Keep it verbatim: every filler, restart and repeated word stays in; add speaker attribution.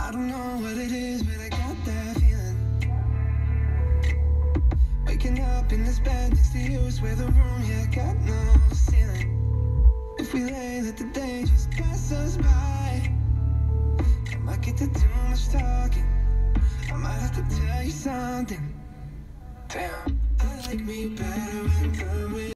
Speaker 1: I don't know what it is, but I got that feeling. Waking up in this bed next to you, swear the room, yeah, got no ceiling. If we lay, let the day just pass us by. I might get to too much talking, I might have to tell you something. Damn, I like me better when we're